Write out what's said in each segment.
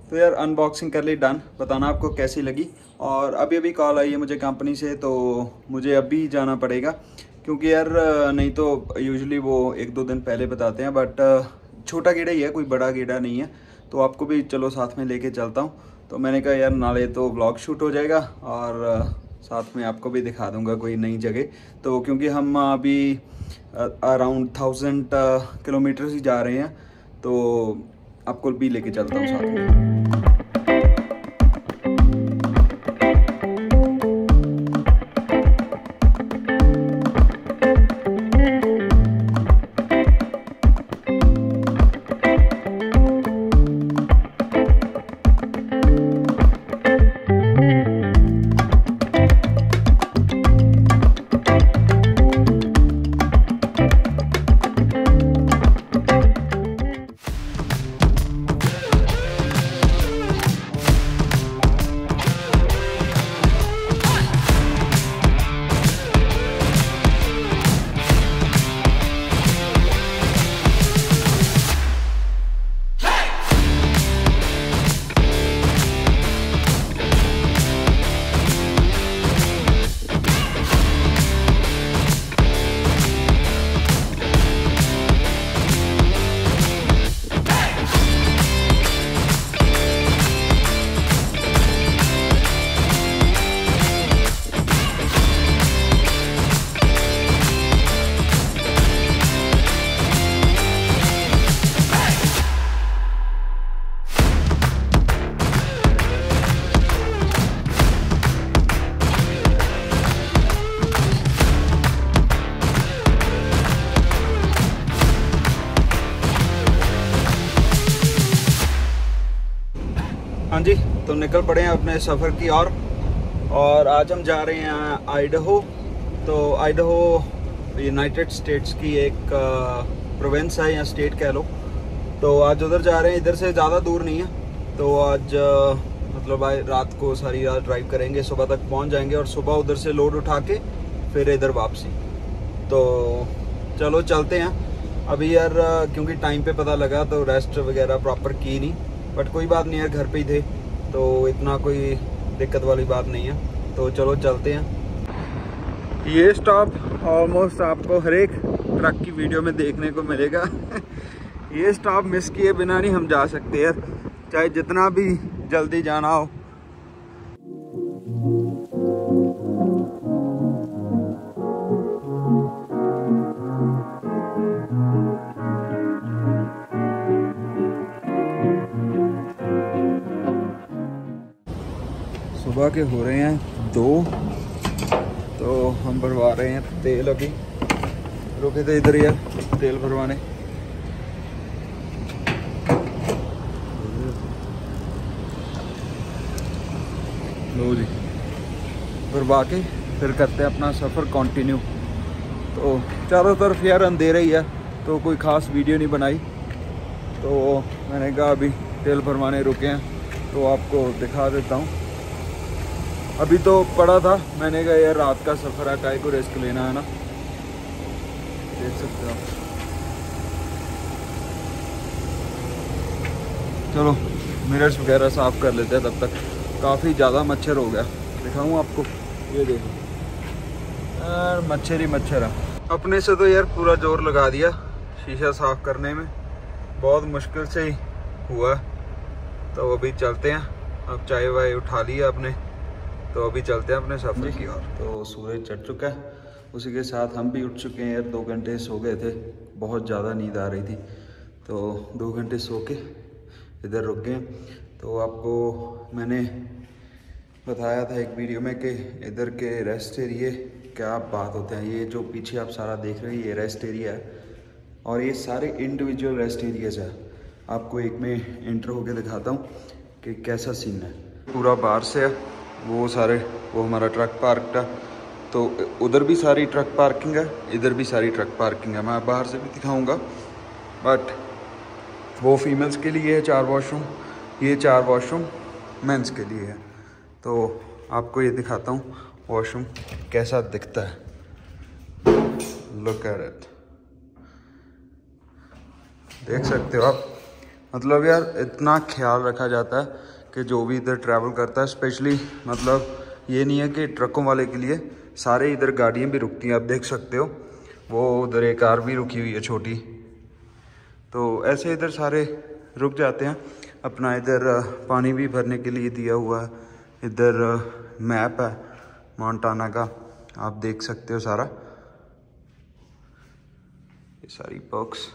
तो यार अनबॉक्सिंग कर ली, डन। बताना आपको कैसी लगी। और अभी अभी कॉल आई है मुझे कंपनी से, तो मुझे अभी जाना पड़ेगा क्योंकि यार नहीं तो यूजुअली वो 1-2 दिन पहले बताते हैं, बट छोटा गेड़ा ही है, कोई बड़ा गेड़ा नहीं है। तो आपको भी चलो साथ में लेके चलता हूँ। तो मैंने कहा यार नाले तो व्लॉग शूट हो जाएगा और साथ में आपको भी दिखा दूंगा कोई नई जगह। तो क्योंकि हम अभी अराउंड 1000 किलोमीटर ही जा रहे हैं, तो आपको भी लेके चलता हूँ साथ में। हाँ जी, तो निकल पड़े हैं अपने सफ़र की और आज हम जा रहे हैं आइडाहो। तो आइडाहो यूनाइटेड स्टेट्स की एक प्रोविंस है या स्टेट कह लो। तो आज उधर जा रहे हैं, इधर से ज़्यादा दूर नहीं है। तो आज मतलब रात को सारी रात ड्राइव करेंगे, सुबह तक पहुंच जाएंगे और सुबह उधर से लोड उठा के फिर इधर वापसी। तो चलो चलते हैं अभी यार, क्योंकि टाइम पे पता लगा तो रेस्ट वगैरह प्रॉपर की नहीं, बट कोई बात नहीं यार, घर पे ही थे तो इतना कोई दिक्कत वाली बात नहीं है। तो चलो चलते हैं। ये स्टॉप ऑलमोस्ट आपको हर एक ट्रक की वीडियो में देखने को मिलेगा। ये स्टॉप मिस किए बिना नहीं हम जा सकते यार, चाहे जितना भी जल्दी जाना हो। सुबह के हो रहे हैं 2, तो हम भरवा रहे हैं तेल। अभी रुके थे इधर यार तेल भरवाने। लो जी, भरवा के फिर करते हैं अपना सफ़र कंटिन्यू। तो चारों तरफ यार अंधेरा ही है, तो कोई ख़ास वीडियो नहीं बनाई। तो मैंने कहा अभी तेल भरवाने रुके हैं तो आपको दिखा देता हूँ। अभी तो पड़ा था, मैंने कहा यार रात का सफ़र है, काय को रिस्क लेना है ना। देख सकते हो आप। चलो मिरर्स वगैरह साफ़ कर लेते हैं तब तक। काफ़ी ज़्यादा मच्छर हो गया, दिखाऊँ आपको। ये देखो यार, मच्छर ही मच्छर है। अपने से तो यार पूरा जोर लगा दिया शीशा साफ़ करने में, बहुत मुश्किल से ही हुआ। तो अभी चलते हैं, अब चाय वाय उठा लिया अपने, तो अभी चलते हैं अपने सफ़र की ओर। तो सूरज चढ़ चुका है, उसी के साथ हम भी उठ चुके हैं यार। 2 घंटे सो गए थे, बहुत ज़्यादा नींद आ रही थी, तो 2 घंटे सो के इधर रुक गए। तो आपको मैंने बताया था एक वीडियो में कि इधर के रेस्ट एरिए क्या बात होते हैं। ये जो पीछे आप सारा देख रहे हैं ये रेस्ट एरिया है, और ये सारे इंडिविजुअल रेस्ट एरियाज़ है। आपको एक में इंटर होके दिखाता हूँ कि कैसा सीन है। पूरा बाहर से है, वो सारे वो हमारा ट्रक पार्क था, तो उधर भी सारी ट्रक पार्किंग है, इधर भी सारी ट्रक पार्किंग है। मैं बाहर से भी दिखाऊंगा, बट वो फीमेल्स के लिए है 4 वॉशरूम, ये 4 वॉशरूम मेंस के लिए है। तो आपको ये दिखाता हूँ वॉशरूम कैसा दिखता है। लुक एट इट, देख सकते हो आप, मतलब यार इतना ख्याल रखा जाता है कि जो भी इधर ट्रैवल करता है, स्पेशली मतलब ये नहीं है कि ट्रकों वाले के लिए, सारे इधर गाड़ियाँ भी रुकती हैं। आप देख सकते हो वो उधर एक कार भी रुकी हुई है छोटी, तो ऐसे इधर सारे रुक जाते हैं। अपना इधर पानी भी भरने के लिए दिया हुआ है। इधर मैप है मोंटाना का, आप देख सकते हो सारा, ये सारी पर्क्स।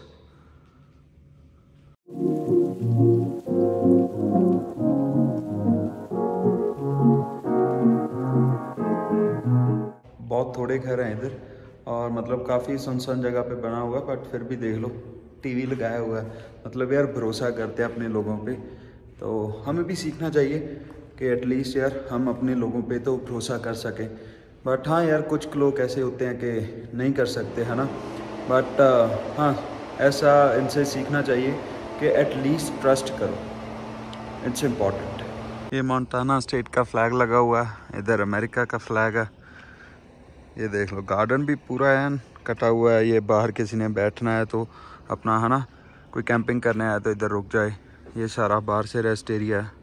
बहुत थोड़े घर हैं इधर और मतलब काफ़ी सुनसान जगह पे बना हुआ है, बट फिर भी देख लो टीवी लगाया हुआ है। मतलब यार भरोसा करते हैं अपने लोगों पे, तो हमें भी सीखना चाहिए कि एटलीस्ट यार हम अपने लोगों पे तो भरोसा कर सकें। बट हाँ यार कुछ लोग ऐसे होते हैं कि नहीं कर सकते, है ना। बट हाँ ऐसा इनसे सीखना चाहिए कि एटलीस्ट ट्रस्ट करो, इट्स इम्पॉर्टेंट। ये मोंटाना स्टेट का फ्लैग लगा हुआ है, इधर अमेरिका का फ्लैग है। ये देख लो गार्डन भी पूरा है कटा हुआ है। ये बाहर किसी ने बैठना है तो अपना, है ना, कोई कैंपिंग करने आया तो इधर रुक जाए। ये सारा बाहर से रेस्ट एरिया है,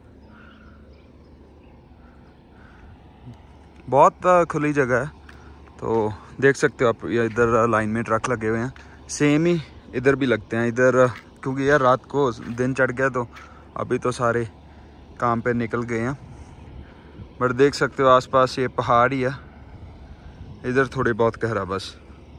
बहुत खुली जगह है। तो देख सकते हो आप, ये इधर लाइन में ट्रक लगे हुए हैं, सेम ही इधर भी लगते हैं इधर, क्योंकि यार रात को दिन चढ़ गया तो अभी तो सारे काम पे निकल गए हैं। बट देख सकते हो आसपास ये पहाड़ ही है, इधर थोड़ी बहुत गहरा बस।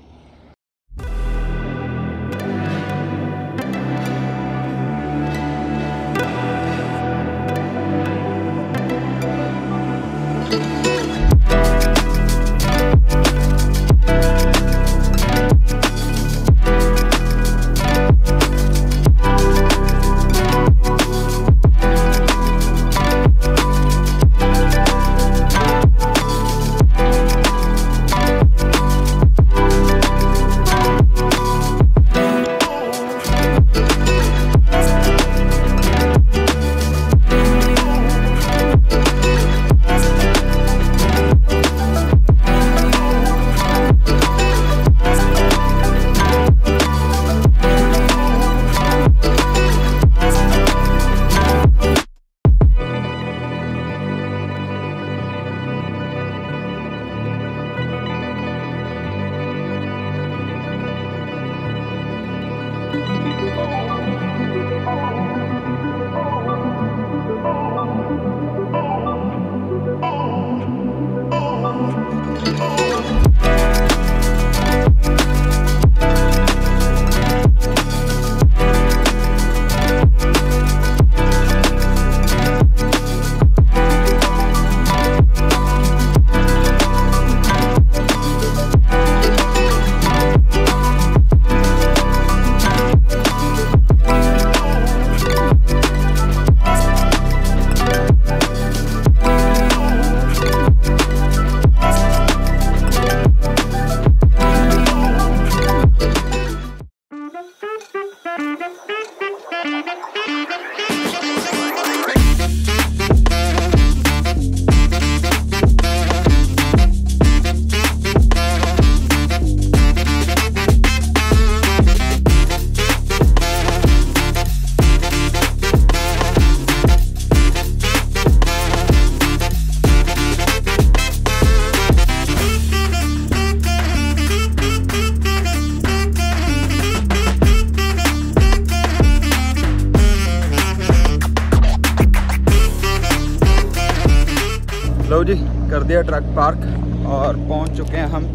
लो जी, कर दिया ट्रक पार्क और पहुंच चुके हैं हम।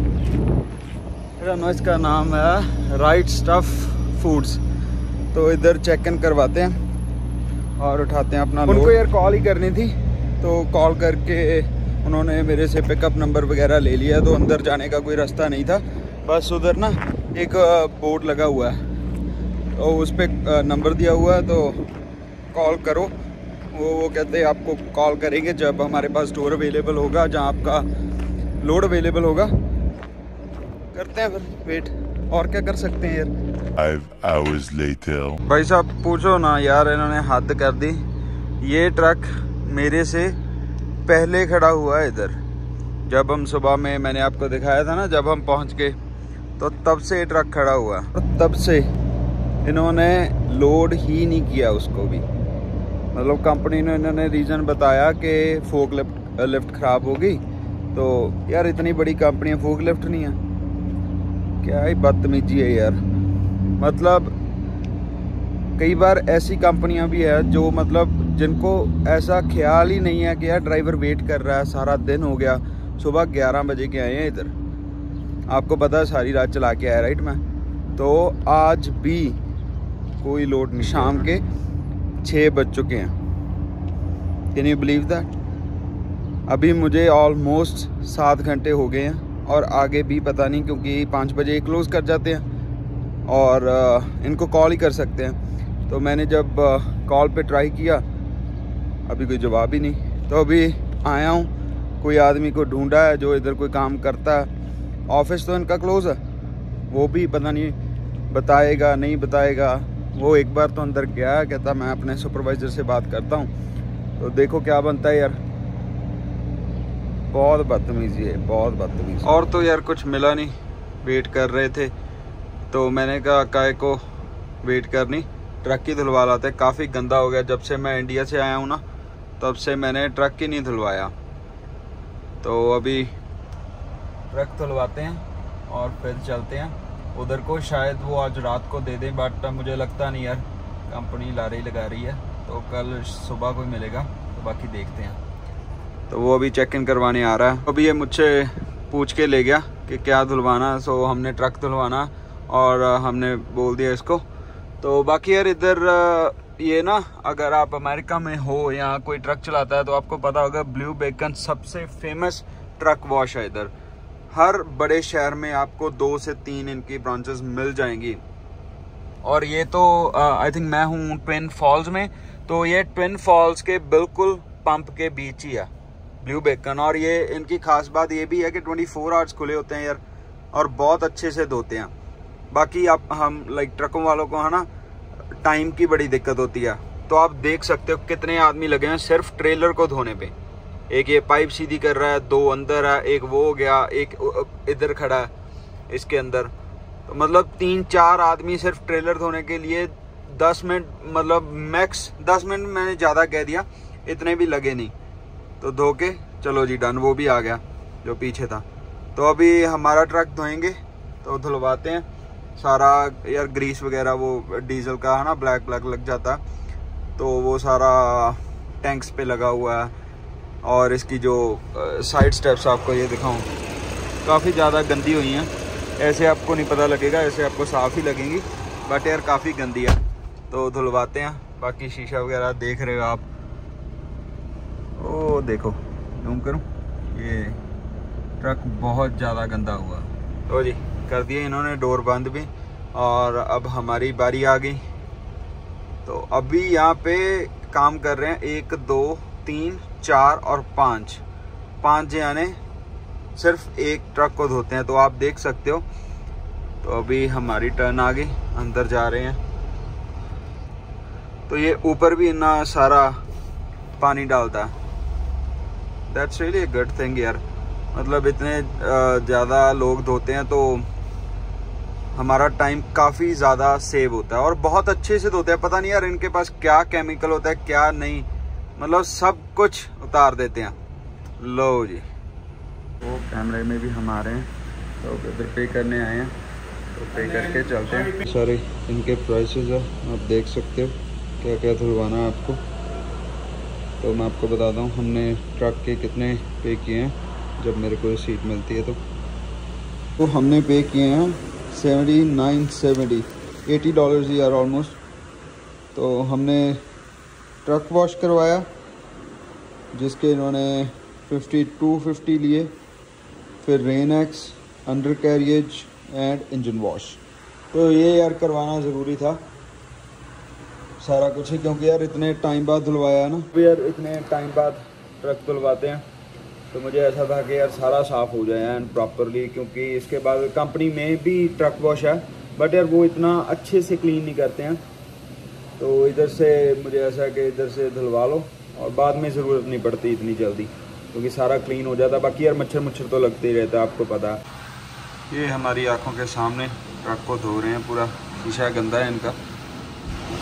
इसका नाम है राइट स्टफ फूड्स। तो इधर चेक इन करवाते हैं और उठाते हैं अपना। उनको यार कॉल ही करनी थी, तो कॉल करके उन्होंने मेरे से पिकअप नंबर वगैरह ले लिया। तो अंदर जाने का कोई रास्ता नहीं था, बस उधर ना एक बोर्ड लगा हुआ है, तो उस पर नंबर दिया हुआ है, तो कॉल करो। वो कहते हैं आपको कॉल करेंगे जब हमारे पास डोर अवेलेबल होगा, जहाँ आपका लोड अवेलेबल होगा। करते हैं फिर वेट, और क्या कर सकते हैं यार। 5 hours later. भाई साहब पूछो ना यार, इन्होंने हद कर दी। ये ट्रक मेरे से पहले खड़ा हुआ है इधर। जब हम सुबह में, मैंने आपको दिखाया था ना, जब हम पहुंच गए तो तब से ये ट्रक खड़ा हुआ है, तब से इन्होंने लोड ही नहीं किया उसको भी। मतलब कंपनी ने इन्होंने रीज़न बताया कि फोक लिफ्ट ख़राब होगी। तो यार इतनी बड़ी कंपनी है, फोक लिफ्ट नहीं है, क्या ही बदतमीजी है यार। मतलब कई बार ऐसी कंपनियां भी है जो मतलब जिनको ऐसा ख्याल ही नहीं है कि यार ड्राइवर वेट कर रहा है, सारा दिन हो गया, सुबह 11 बजे के आए हैं इधर, आपको पता है सारी रात चला के आया राइट मैं, तो आज भी कोई लोड नहीं। शाम के 6 बज चुके हैं, कैन यू बिलीव दैट। अभी मुझे ऑलमोस्ट 7 घंटे हो गए हैं और आगे भी पता नहीं, क्योंकि 5 बजे क्लोज़ कर जाते हैं और इनको कॉल ही कर सकते हैं। तो मैंने जब कॉल पे ट्राई किया, अभी कोई जवाब ही नहीं। तो अभी आया हूँ, कोई आदमी को ढूंढा है जो इधर कोई काम करता है। ऑफिस तो इनका क्लोज़ है, वो भी पता नहीं बताएगा नहीं बताएगा। वो एक बार तो अंदर गया, कहता मैं अपने सुपरवाइज़र से बात करता हूँ। तो देखो क्या बनता है यार, बहुत बदतमीजी है, बहुत बदतमीजी। और तो यार कुछ मिला नहीं, वेट कर रहे थे तो मैंने कहा काय को वेट करनी, ट्रक ही धुलवा लाते। काफ़ी गंदा हो गया, जब से मैं इंडिया से आया हूँ ना तब से मैंने ट्रक ही नहीं धुलवाया। तो अभी ट्रक धुलवाते हैं और फिर चलते हैं उधर को। शायद वो आज रात को दे दें, बट मुझे लगता नहीं यार, कंपनी लारी लगा रही है, तो कल सुबह को मिलेगा, तो बाकी देखते हैं। तो वो अभी चेक इन करवाने आ रहा है। अभी ये मुझसे पूछ के ले गया कि क्या धुलवाना। सो हमने ट्रक धुलवाना और हमने बोल दिया इसको। तो बाकी यार इधर ये ना, अगर आप अमेरिका में हो या कोई ट्रक चलाता है तो आपको पता होगा ब्लू बेकन सबसे फेमस ट्रक वॉश है इधर। हर बड़े शहर में आपको 2 से 3 इनकी ब्रांचेस मिल जाएंगी। और ये तो आई थिंक मैं हूँ ट्विन फॉल्स में, तो ये ट्विन फॉल्स के बिल्कुल पंप के बीच ही है ब्लू बेकन। और ये इनकी खास बात ये भी है कि 24 आवर्स खुले होते हैं यार, और बहुत अच्छे से धोते हैं। बाकी आप हम लाइक ट्रकों वालों को है ना, टाइम की बड़ी दिक्कत होती है। तो आप देख सकते हो कितने आदमी लगे हैं सिर्फ ट्रेलर को धोने पे। एक ये पाइप सीधी कर रहा है, 2 अंदर है, एक वो हो गया, एक इधर खड़ा है इसके अंदर। तो मतलब 3-4 आदमी सिर्फ ट्रेलर धोने के लिए 10 मिनट, मतलब मैक्स 10 मिनट, मैंने ज़्यादा कह दिया, इतने भी लगे नहीं। तो धो के चलो जी डन, वो भी आ गया जो पीछे था। तो अभी हमारा ट्रक धोएंगे, तो धुलवाते हैं सारा। यार ग्रीस वगैरह वो डीजल का है ना, ब्लैक लग जाता, तो वो सारा टैंक्स पे लगा हुआ है। और इसकी जो साइड स्टेप्स आपको ये दिखाऊं, काफ़ी ज़्यादा गंदी हुई हैं। ऐसे आपको नहीं पता लगेगा, ऐसे आपको साफ़ ही लगेंगी, बट यार काफ़ी गंदी है। तो धुलवाते हैं। बाकी शीशा वगैरह देख रहे हो आप, ओ देखो जूम करूं, ये ट्रक बहुत ज़्यादा गंदा हुआ। तो जी कर दिए इन्होंने डोर बंद भी, और अब हमारी बारी आ गई। तो अभी यहाँ पे काम कर रहे हैं 1 2 3 4 और 5 जाने सिर्फ एक ट्रक को धोते हैं। तो आप देख सकते हो। तो अभी हमारी टर्न आ गई, अंदर जा रहे हैं। तो ये ऊपर भी इतना सारा पानी डालता है, that's really a good thing यार। मतलब इतने ज़्यादा लोग धोते हैं तो हमारा टाइम काफ़ी ज़्यादा सेव होता है, और बहुत अच्छे से धोते हैं। पता नहीं यार इनके पास क्या केमिकल होता है क्या नहीं, मतलब सब कुछ उतार देते हैं। लो जी, वो कैमरे में भी हम आ रहे हैं, तो इधर पे करने आए हैं, तो पे करके चलते हैं। सारे इनके प्राइसेस है, आप देख सकते हो क्या क्या धुलवाना है आपको। तो मैं आपको बताता हूँ हमने ट्रक के कितने पे किए हैं जब मेरे को रिसीट मिलती है। तो हमने पे किए हैं $79.70, $80 यार ऑलमोस्ट। तो हमने ट्रक वॉश करवाया जिसके इन्होंने 5250 लिए, फिर rain X, undercarriage and engine wash. तो ये यार करवाना ज़रूरी था सारा कुछ ही, क्योंकि यार इतने टाइम बाद धुलवाया है ना। तो यार इतने टाइम बाद ट्रक धुलवाते हैं, तो मुझे ऐसा था कि यार सारा साफ़ हो जाए एंड प्रॉपरली, क्योंकि इसके बाद कंपनी में भी ट्रक वॉश है, बट यार वो इतना अच्छे से क्लीन नहीं करते हैं। तो इधर से मुझे ऐसा है कि इधर से धुलवा लो, और बाद में ज़रूरत नहीं पड़ती इतनी जल्दी, क्योंकि सारा क्लीन हो जाता। बाकी यार मच्छर तो लगते ही रहता है, आपको पता है। ये हमारी आंखों के सामने ट्रक को धो रहे हैं, पूरा शीशा गंदा है इनका,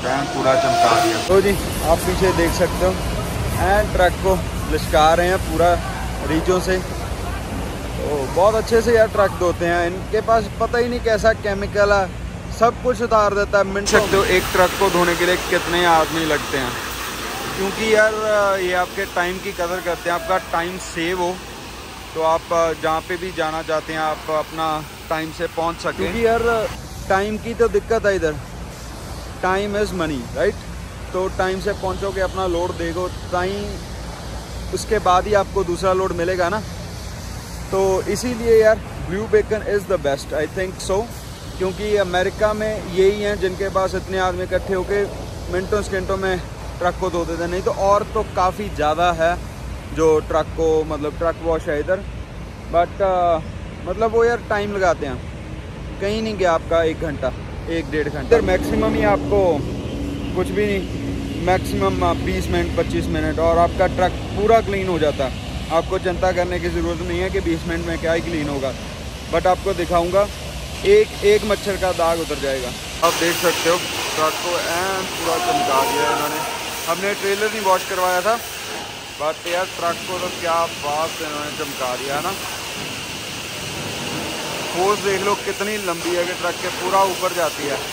बैंड पूरा चमका दिया। तो जी आप पीछे देख सकते हो एंड ट्रक को लिशका रहे हैं पूरा रीचों से। तो बहुत अच्छे से यार ट्रक धोते हैं, इनके पास पता ही नहीं कैसा केमिकल है, सब कुछ उतार देता है। मिनट सकते हो एक ट्रक को धोने के लिए कितने आदमी लगते हैं, क्योंकि यार ये आपके टाइम की कदर करते हैं। आपका टाइम सेव हो तो आप जहाँ पे भी जाना चाहते हैं आप अपना टाइम से पहुँच सकें, क्योंकि यार टाइम की तो दिक्कत है इधर, टाइम इज़ मनी राइट। तो टाइम से पहुँचोगे, अपना लोड देखो टाइम, उसके बाद ही आपको दूसरा लोड मिलेगा ना। तो इसीलिए यार Blue Beacon is the best, I think so, क्योंकि अमेरिका में यही हैं जिनके पास इतने आदमी इकट्ठे होकर मिनटों सेकंडों में ट्रक को धो देते हैं। नहीं तो और तो काफ़ी ज़्यादा है जो ट्रक को मतलब ट्रक वॉश है इधर, बट मतलब वो यार टाइम लगाते हैं, कहीं नहीं गया आपका 1 घंटा 1-1.5 घंटा इधर मैक्सिमम ही, आपको कुछ भी नहीं, मैक्सिमम 20 मिनट 25 मिनट और आपका ट्रक पूरा क्लीन हो जाता है। आपको चिंता करने की ज़रूरत नहीं है कि 20 मिनट में क्या ही क्लीन होगा, बट आपको दिखाऊंगा एक मच्छर का दाग उतर जाएगा। आप देख सकते हो ट्रक को एंड पूरा चमका दिया इन्होंने। हमने ट्रेलर नहीं वॉश करवाया था, बट यार ट्रक को तो क्या बात इन्होंने चमका दिया ना। होज देख लो कितनी लंबी है कि ट्रक के पूरा ऊपर जाती है।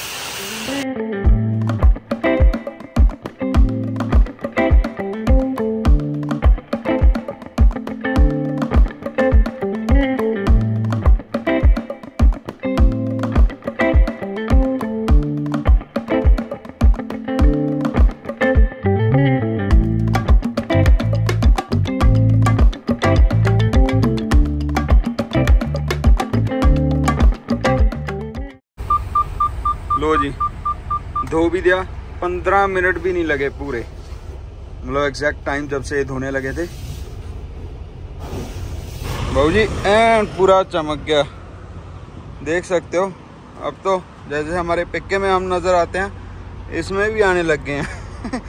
लो जी धो भी दिया, 15 मिनट भी नहीं लगे पूरे, मतलब एग्जैक्ट टाइम जब से धोने लगे थे। बाबू जी एंड पूरा चमक गया, देख सकते हो। अब तो जैसे हमारे पिक्के में हम नज़र आते हैं इसमें भी आने लग गए हैं।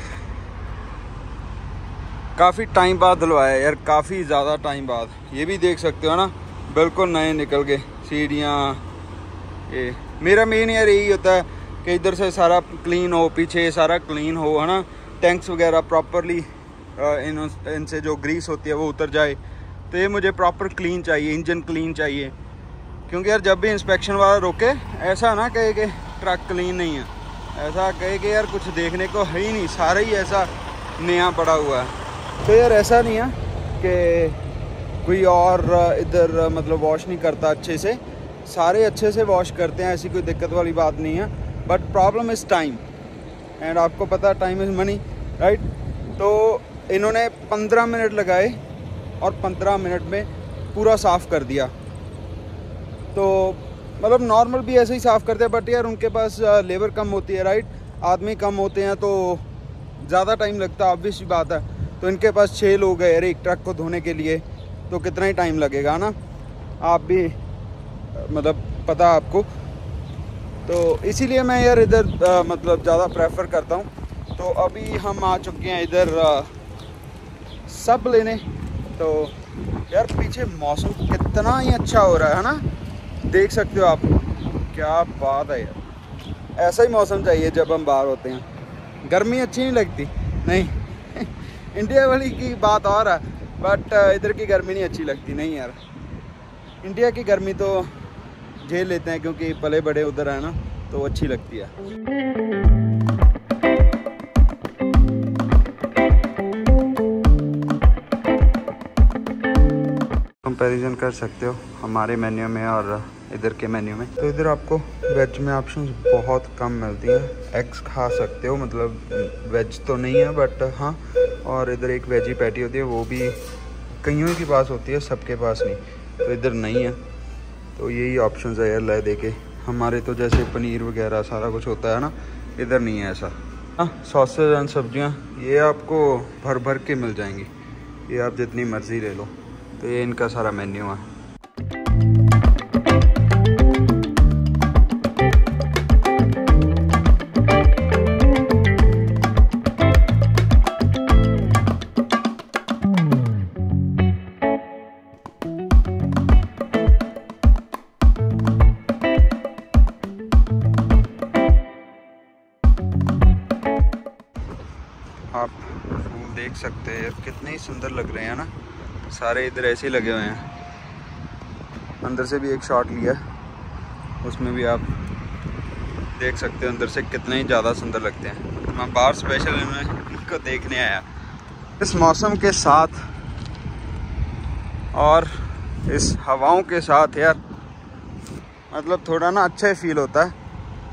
काफ़ी टाइम बाद धुलवाया यार, काफ़ी ज़्यादा टाइम बाद। ये भी देख सकते हो ना, बिल्कुल नए निकल गए। सीढ़ियाँ, ये मेरा मेन यार यही होता है कि इधर से सारा क्लीन हो, पीछे सारा क्लीन हो, है ना। टैंक्स वगैरह प्रॉपरली इनसे जो ग्रीस होती है वो उतर जाए। तो ये मुझे प्रॉपर क्लीन चाहिए, इंजन क्लीन चाहिए, क्योंकि यार जब भी इंस्पेक्शन वाला रोके ऐसा ना कहे कि ट्रक क्लीन नहीं है, ऐसा कहे कि यार कुछ देखने को है ही नहीं, सारा ही ऐसा नया पड़ा हुआ है। तो यार ऐसा नहीं है कि कोई और इधर मतलब वॉश नहीं करता अच्छे से, सारे अच्छे से वॉश करते हैं, ऐसी कोई दिक्कत वाली बात नहीं है। But problem is time, and आपको पता है टाइम इज़ मनी राइट। तो इन्होंने 15 मिनट लगाए और 15 मिनट में पूरा साफ़ कर दिया। तो मतलब नॉर्मल भी ऐसे ही साफ़ करते हैं, बट यार उनके पास लेबर कम होती है राइट, आदमी कम होते हैं तो ज़्यादा टाइम लगता है, ऑब्वियस सी बात है। तो इनके पास 6 लोग हैं यार एक ट्रक को धोने के लिए, तो कितना ही टाइम लगेगा ना, आप भी मतलब पता आपको। तो इसीलिए मैं यार इधर मतलब ज़्यादा प्रेफर करता हूँ। तो अभी हम आ चुके हैं इधर सब लेने। तो यार पीछे मौसम कितना ही अच्छा हो रहा है ना, देख सकते हो आप, क्या बात है यार। ऐसा ही मौसम चाहिए जब हम बाहर होते हैं। गर्मी अच्छी नहीं लगती नहीं। इंडिया वाली की बात और है, बट इधर की गर्मी नहीं अच्छी लगती। नहीं यार, इंडिया की गर्मी तो झेल लेते हैं क्योंकि पले बड़े उधर है ना, तो अच्छी लगती है। कंपैरिजन कर सकते हो हमारे मेन्यू में और इधर के मेन्यू में। तो इधर आपको वेज में ऑप्शंस बहुत कम मिलती हैं। एग्स खा सकते हो, मतलब वेज तो नहीं है बट हाँ, और इधर एक वेजी पैटी होती है, वो भी कईयों के पास होती है, सबके पास नहीं, तो इधर नहीं है। तो यही ऑप्शंस है यार ले दे के। हमारे तो जैसे पनीर वगैरह सारा कुछ होता है ना, इधर नहीं है ऐसा। हाँ, सॉसेज एंड सब्जियाँ ये आपको भर भर के मिल जाएंगी, ये आप जितनी मर्ज़ी ले लो। तो ये इनका सारा मेन्यू है। फूल देख सकते हैं यार, कितने ही सुंदर लग रहे हैं ना। सारे इधर ऐसे ही लगे हुए हैं। अंदर से भी एक शॉट लिया, उसमें भी आप देख सकते हो अंदर से कितने ही ज़्यादा सुंदर लगते हैं। मैं बाहर स्पेशल इनको देखने आया। इस मौसम के साथ और इस हवाओं के साथ यार मतलब थोड़ा ना अच्छा ही फील होता है।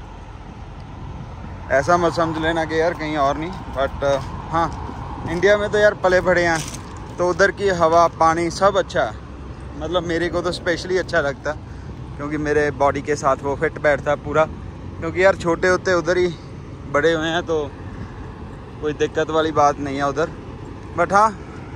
ऐसा मत समझ लेना कि यार कहीं और नहीं, बट हाँ, इंडिया में तो यार पले पड़े हैं, तो उधर की हवा पानी सब अच्छा है। मतलब मेरे को तो स्पेशली अच्छा लगता है क्योंकि मेरे बॉडी के साथ वो फिट बैठता है पूरा। क्योंकि यार छोटे होते उधर ही बड़े हुए हैं, तो कोई दिक्कत वाली बात नहीं है उधर। बट हाँ,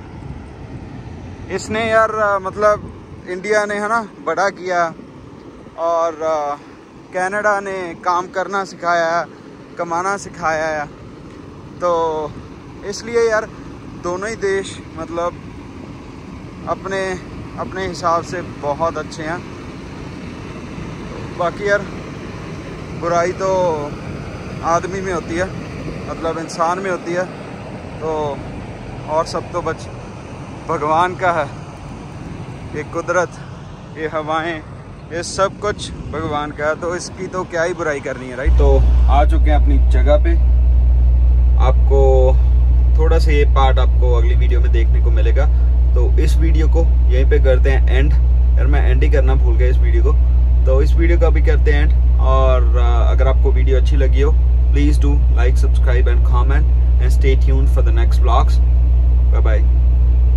इसने यार मतलब इंडिया ने है ना बड़ा किया, और कनाडा ने काम करना सिखाया, कमाना सिखाया है। तो इसलिए यार दोनों ही देश मतलब अपने अपने हिसाब से बहुत अच्छे हैं। बाकी यार बुराई तो आदमी में होती है, मतलब इंसान में होती है, तो और सब तो बस भगवान का है। ये कुदरत, ये हवाएं, ये सब कुछ भगवान का है, तो इसकी तो क्या ही बुराई करनी है, राइट। तो आ चुके हैं अपनी जगह पे। आपको थोड़ा सा ये पार्ट आपको अगली वीडियो में देखने को मिलेगा, तो इस वीडियो को यहीं पे करते हैं एंड। यार मैं एंड ही करना भूल गया इस वीडियो को, तो इस वीडियो का भी करते हैं एंड। और अगर आपको वीडियो अच्छी लगी हो, please do like, subscribe and comment and stay tuned for the next vlogs. Bye bye.